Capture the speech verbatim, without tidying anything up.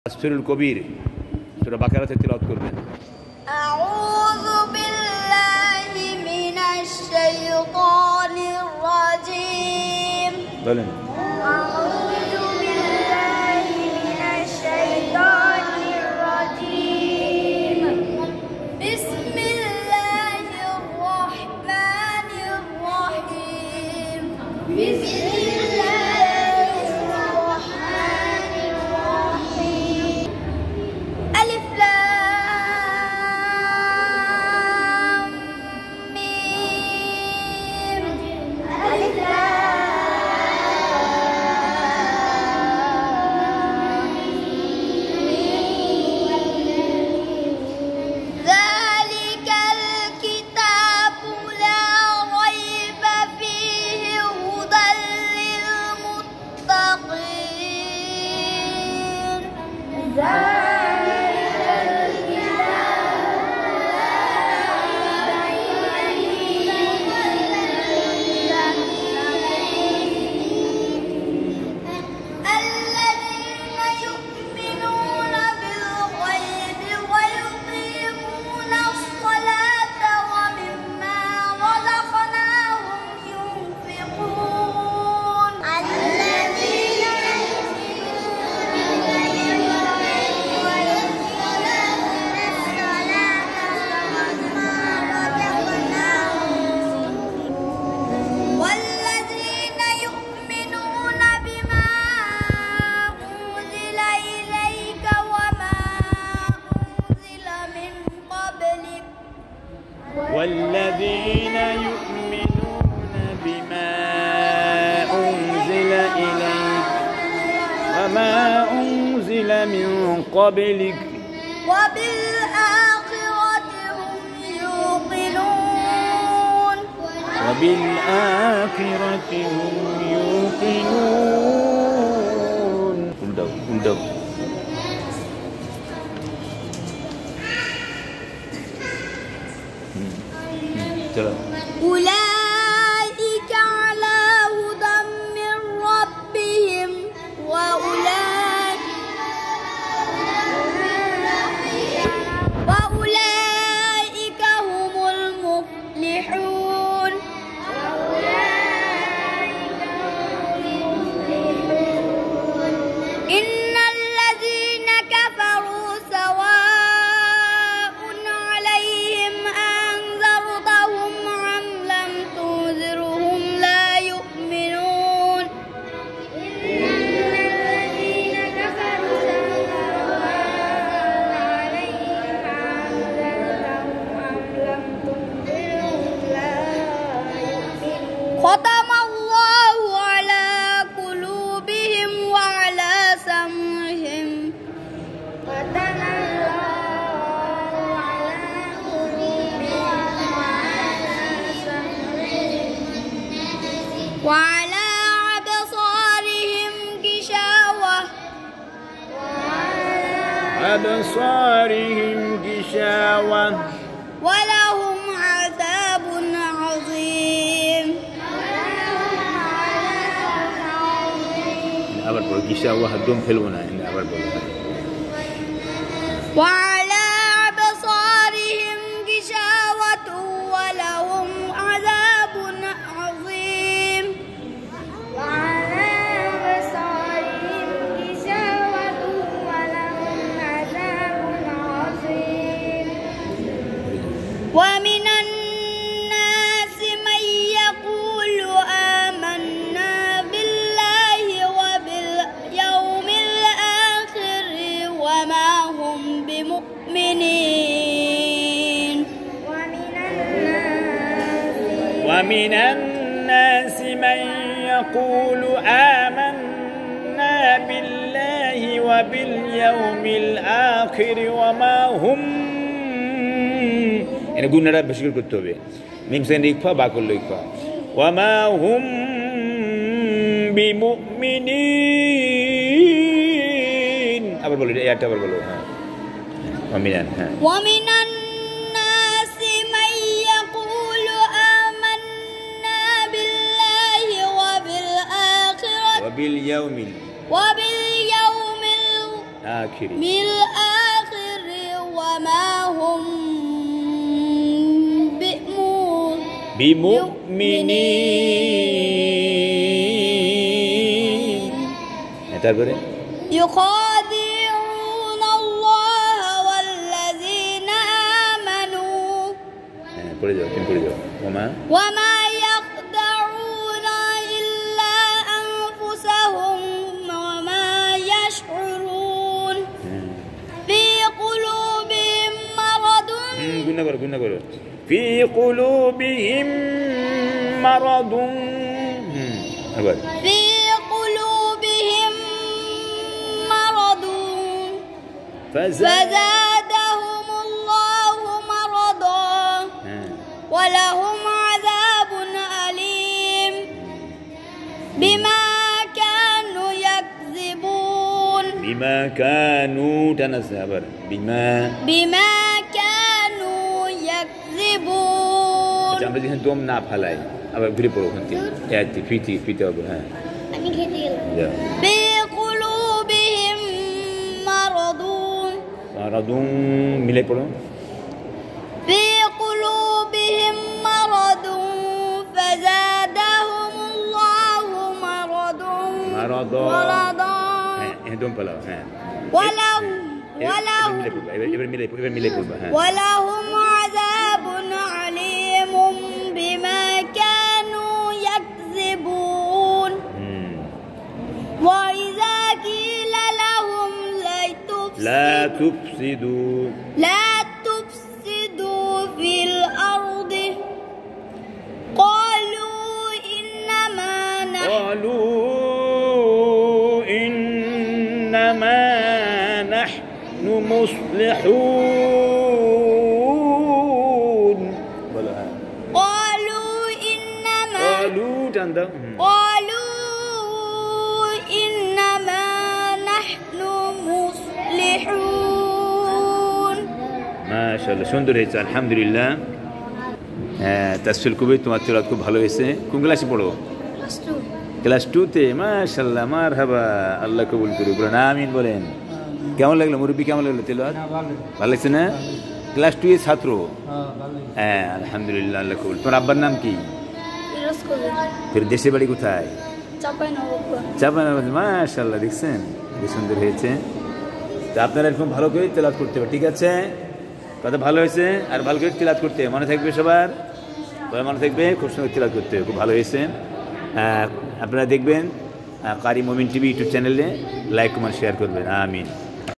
আসফিরুল কবির সূরা বাকারাতে তিলাওয়াত করবেন। আউযু বিল্লাহি মিনাশ শাইতানির রাজীম। বলেন আউযু বিল্লাহি মিনাশ শাইতানির রাজীম। বিসমিল্লাহির রাহমানির রাহিম। বিসমিল্লাহির রাহমানির রাহিম। আলিফ লাম মিম। আলিফ লাম মিম। যালিকাল কিতাবু লা রাইবা ফীহি হুদাল লিল মুত্তাকিন। الذين يؤمنون بالغيب ويقيمون الصلاة ومما رزقناهم ينفقون. الذين يؤمنون بالغيب ويقيمون الصلاة ومما رزقناهم ينفقون. والذين يؤمنون بما أنزل إليك وما أنزل من قبلك. والذين يؤمنون بما أنزل إليك وما أنزل من قبلك وبالآخرة هم يوقنون. وبالآخرة هم يوقنون. قل قل أولئك على هدى من ربهم وأولئك وأولئك هم المفلحون. إن الذين كفروا سواء عليهم أنذرتهم أم لم تنذرهم لا يؤمنون. إن الذين كفروا سواء عليهم أنذرتهم أم لم تنذرهم لا يؤمنون. ختم الله على قلوبهم وعلى سمعهم. ختم الله على قلوبهم وعلى سمعهم وعلى أبصارهم غشاوة. أبصارهم غشاوة ولهم عذاب عظيم. আবার বলো গিশাওয়া একদম ফেলবো না আবার বলো وعلى أبصارهم غشاوة ولهم عذاب عظيم. وعلى أبصارهم غشاوة ولهم عذاب عظيم. ومن الناس من يقول آمنا بالله وباليوم الآخر وما هم بمؤمنين. ومن الناس من يقول آمنا بالله وباليوم الآخر وما هم এনে গুণটা বেশি করে করতে হবে। মিম সেন ইকফা বা করলো ইকফা। ওয়ামা হুম বিমুমিনিন। আবার বলো এটা আবার বলো। হ্যাঁ ওয়ামিনান। হ্যাঁ ومن الناس من يقول آمنا بالله وبالآخرة وباليوم وباليوم آخر بالآخر وما هم بمؤمنين بمؤمنين তারপরে يخادعون الله والذين آمنوا হ্যাঁ পড়ে যাও তুমি পড়ে যাও ওমা وما يخدعون إلا أنفسهم وما يشعرون في قلوبهم مرض গুণা করো গুণা করো في قلوبهم مرض আবার في قلوبهم مرض فزادهم الله مرضا ولهم عذاب أليم بما كانوا يكذبون بما كانوا تنسى আবার بما بما كانوا يكذبون আচ্ছা আমরা যখন দম না ফালাই আবার ঘুরে পড়ো ওখান থেকে এক ফিটি ফিতে হবে হ্যাঁ আমি খেতে গেলাম যাও في قلوبهم مرض مرض মিলে পড়ো في قلوبهم مرض فزادهم الله مرض مرض مرضا হ্যাঁ একদম পালাও হ্যাঁ ولهم এবার ولهم মিলে পড়বা এবার এবার মিলে এবার মিলে পড়বা হ্যাঁ ولهم عذاب عليم بما كانوا يكذبون وإذا قيل لهم لا تفسدوا لا تفسدوا لا تفسدوا في الأرض قالوا إنما نحن قالوا إنما نحن مصلحون قالوا إنما قالوا تندم قالوا إنما نحن مصلحون ما شاء الله সুন্দর হয়েছে আলহামদুলিল্লাহ হ্যাঁ তাসফিল কুবি তোমার তেলাওয়াত খুব ভালো হয়েছে কোন ক্লাসে পড়ো ক্লাস টু তে মাশাআল্লাহ মারহাবা আল্লাহ কবুল করুক বলেন আমিন বলেন কেমন লাগলো মুরব্বি কেমন লাগলো তেলাওয়াত ভালো লাগছে না ক্লাস টু এর ছাত্র হ্যাঁ আলহামদুলিল্লাহ আল্লাহ কবুল তোমার আব্বার নাম কি ফের দেশের বাড়ি কোথায় চাপানগঞ্জ মাশাআল্লাহ দেখছেন কি সুন্দর হয়েছে তো আপনারা এরকম ভালো করে তেলাওয়াত করতে হবে ঠিক আছে কথা ভালো হয়েছে আর ভালো করে তেলাওয়াত করতে হবে মনে থাকবে সবার সবার মনে থাকবে খুব সুন্দর তেলাওয়াত করতে হবে খুব ভালো হয়েছে আপনারা দেখবেন কারি মোমিন টিভি ইউটিউব চ্যানেলে লাইক কমেন্ট শেয়ার করবেন আমিন